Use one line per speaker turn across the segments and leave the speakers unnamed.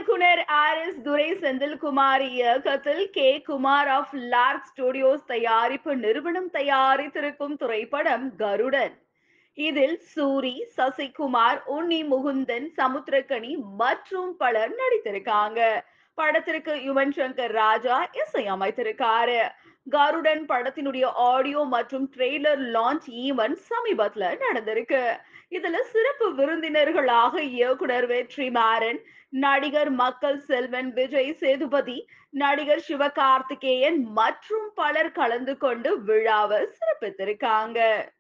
இயக்குனர் ஆர்.எஸ். துரை செந்தில்குமார் இயக்கத்தில் K. Kumar of Lark studios தயாரிப்பு நிறுவனம் தயாரித்திருக்கும் திரைப்படம் கருடன். இதில் சூரி, சசிகுமார், உன்னி முகுந்தன், சமுத்திரக்கனி மற்றும் பலர் நடித்திருக்காங்க. படத்திற்கு யுவன் சங்கர் ராஜா இசையமைத்திருக்காரு. கருடன் படத்தினுடைய ஆடியோ மற்றும் ட்ரெய்லர் லான்ச் ஈவென்ட் சமீபத்துல நடந்திருக்கு. இதுல சிறப்பு விருந்தினர்களாக இயக்குனர் வெற்றிமாறன், நடிகர் மக்கள் செல்வன், விஜய் சேதுபதி, நடிகர் சிவகார்த்திகேயன் மற்றும் பலர் கலந்து கொண்டு விழாவை சிறப்பித்திருக்காங்க.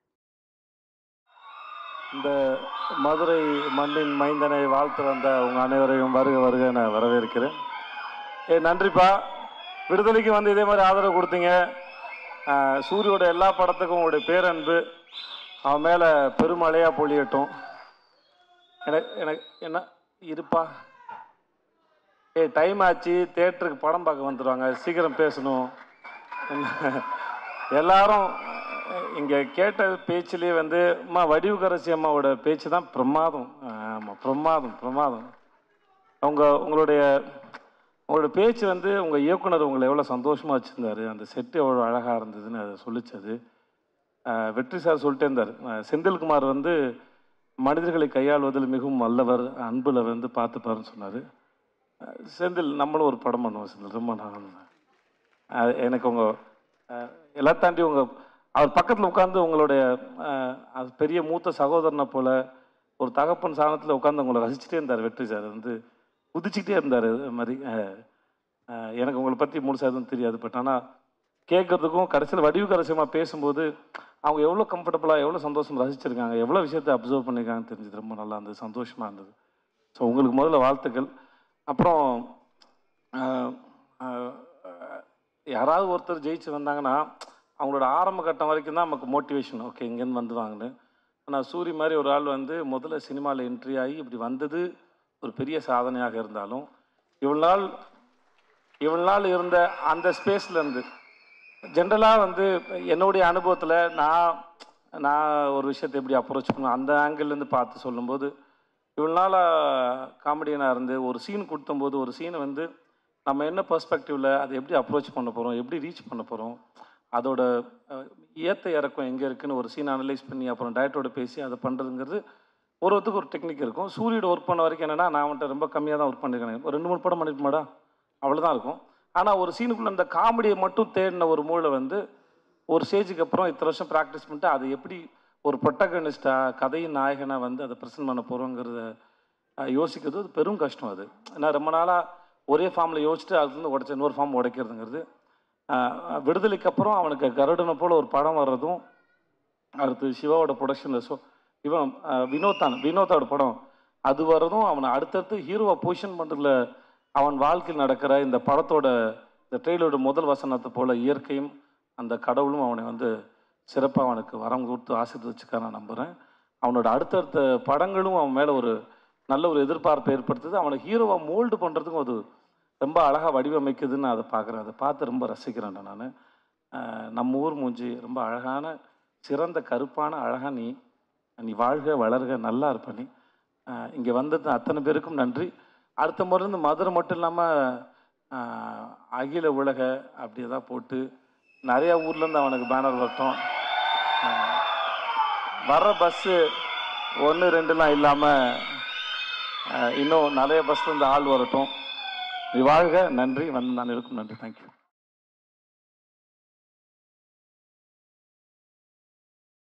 இந்த மதுரை மண்ணின் மைந்தனை வாழ்த்து வந்த உங்க அனைவரையும் வருக வருக நான் வரவேற்கிறேன். நன்றிப்பா. விடுதலைக்கு வந்து இதே மாதிரி ஆதரவு கொடுத்தீங்க. சூரியோட எல்லா படத்துக்கும் உங்களுடைய பேரன்பு அவன் மேலே பெருமழையாக பொழியட்டும். எனக்கு என்ன இருப்பா, டைம் ஆச்சு, தேட்டருக்கு படம் பார்க்க வந்துடுவாங்க, சீக்கிரம் பேசணும். எல்லாரும் இங்கே கேட்ட பேச்சிலே வந்து அம்மா வடிவுக்கரசி அம்மாவோட பேச்சு தான் பிரமாதம். ஆமாம், பிரமாதம் பிரமாதம். உங்களுடைய பேச்சு வந்து உங்கள் இயக்குனர் உங்களை எவ்வளோ சந்தோஷமாக வச்சுருந்தாரு, அந்த செட்டு எவ்வளோ அழகாக இருந்ததுன்னு அதை சொல்லிச்சது. வெற்றி சார் சொல்லிட்டே இருந்தார், செந்தில்குமார் வந்து மனிதர்களை கையாள்வதில் மிகவும் வல்லவர், அன்பில் வந்து பார்த்துப்பாருன்னு சொன்னார். செந்தில் நம்மளும் ஒரு படம் பண்ணுவோம் செந்தில், ரொம்ப நான் எனக்கு உங்கள் எல்லாம் தாண்டி அவர் பக்கத்தில் உட்காந்து உங்களுடைய பெரிய மூத்த சகோதரனை போல் ஒரு தகப்பன் சாணத்தில் உட்காந்து உங்களை ரசிச்சுட்டே இருந்தார். வெற்றி சார் வந்து குதிச்சுக்கிட்டே இருந்தார். அது மாதிரி எனக்கு உங்களை பற்றி முழுசாக எதுவும் தெரியாது, பட் ஆனால் கேட்குறதுக்கும் கடைசியில் வடிவுக்கரசியமாக பேசும்போது அவங்க எவ்வளோ கம்ஃபர்டபுளாக எவ்வளோ சந்தோஷம் ரசிச்சிருக்காங்க, எவ்வளோ விஷயத்தை அப்சர்வ் பண்ணியிருக்காங்கன்னு தெரிஞ்சது. ரொம்ப நல்லா இருந்தது, சந்தோஷமாக இருந்தது. ஸோ உங்களுக்கு முதல்ல வாழ்த்துக்கள். அப்புறம் யாராவது ஒருத்தர் ஜெயிச்சு வந்தாங்கன்னா அவங்களோட ஆரம்ப கட்டம் வரைக்கும் தான் நமக்கு மோட்டிவேஷன், ஓகே இங்கேருந்து வந்துவாங்கன்னு. ஆனால் சூரி மாதிரி ஒரு ஆள் வந்து முதல்ல சினிமாவில் என்ட்ரி ஆகி இப்படி வந்தது ஒரு பெரிய சாதனையாக இருந்தாலும் இவ்வளோ நாள் இருந்த அந்த ஸ்பேஸ்லேருந்து ஜென்ரலாக வந்து என்னுடைய அனுபவத்தில் நான் ஒரு விஷயத்தை எப்படி அப்ரோச் பண்ணுவேன் அந்த ஆங்கிள்லேருந்து பார்த்து சொல்லும்போது, இவ்வளோ நாளாக காமெடியனாக இருந்து ஒரு சீன் கொடுத்தம்போது ஒரு சீனை வந்து நம்ம என்ன பெர்ஸ்பெக்டிவில் அதை எப்படி அப்ரோச் பண்ண போகிறோம், எப்படி ரீச் பண்ண போகிறோம், அதோட ஏற்ற இறக்கம் எங்கே இருக்குதுன்னு ஒரு சீன் அனலைஸ் பண்ணி அப்புறம் டயட்டோட பேசி அதை பண்ணுறதுங்கிறது ஒருத்தருக்கு ஒரு டெக்னிக் இருக்கும். சூரியோட ஒர்க் பண்ண வரைக்கும் என்னென்னா, நான் அவன்கிட்ட ரொம்ப கம்மியாக தான் ஒர்க் பண்ணியிருக்கேன், ஒரு 2-3 படம் பண்ணிருப்பேன் அவ்வளோதான் இருக்கும். ஆனால் ஒரு சீனுக்குள்ளே அந்த காமெடியை மட்டும் தேடின ஒரு மூளை வந்து ஒரு ஸ்டேஜுக்கு அப்புறம் இத்தனை வருஷம் ப்ராக்டிஸ் பண்ணிட்டு அதை எப்படி ஒரு ப்ரொட்டகனிஸ்டாக கதையின் நாயகனாக வந்து அதை ப்ரெசென்ட் பண்ண போகிறோங்கிறத யோசிக்கிறது அது பெரும் கஷ்டம். அது ஏன்னா ரொம்ப நாளாக ஒரே ஃபார்மில் யோசிச்சுட்டு அதுலேருந்து உடைச்ச இன்னொரு ஃபார்ம் உடைக்கிறதுங்கிறது. விடுதலைக்கு அப்புறம் அவனுக்கு கருடனை போல் ஒரு படம் வர்றதும், அடுத்து சிவாவோட ப்ரொடக்ஷனில் இவன் வினோத்தோட படம் அது வர்றதும், அவனை அடுத்தடுத்து ஹீரோவை பொசிஷன் பண்ணுறதுல அவன் வாழ்க்கையில் நடக்கிற இந்த படத்தோட இந்த ட்ரெயிலரோட முதல் வசனத்தை போல் இயற்கையும் அந்த கடவுளும் அவனை வந்து சிறப்பாக அவனுக்கு வரம் கொடுத்து ஆசீர்வதிச்சுக்க நான் நம்புகிறேன். அவனோட அடுத்தடுத்த படங்களும் அவன் மேலே ஒரு நல்ல ஒரு எதிர்பார்ப்பை ஏற்படுத்துது. அவனை ஹீரோவை மோல்டு பண்ணுறதுக்கும் அது ரொம்ப அழகாக வடிவமைக்குதுன்னு அதை பார்க்குறேன். அதை பார்த்து ரொம்ப ரசிக்கிறேன் நான். நம்ம ஊர் மூஞ்சி ரொம்ப அழகான சிறந்த கருப்பான அழகாக நீ வாழ்க வளர்க நல்லா இருப்ப நீ. இங்கே வந்தது அத்தனை பேருக்கும் நன்றி. அடுத்த முறை இருந்து மதுரை மட்டும் இல்லாமல் அகில உலக அப்படி தான் போட்டு நிறையா ஊர்லேருந்து அவனுக்கு பேனர் வரட்டும். வர்ற பஸ்ஸு 1-2லாம் இல்லாமல் இன்னும் நிறைய பஸ்லேருந்து ஆள் வரட்டும். நீ வாழ்க. நன்றி. வந்து நான் இருக்கும். நன்றி. தேங்க்யூ.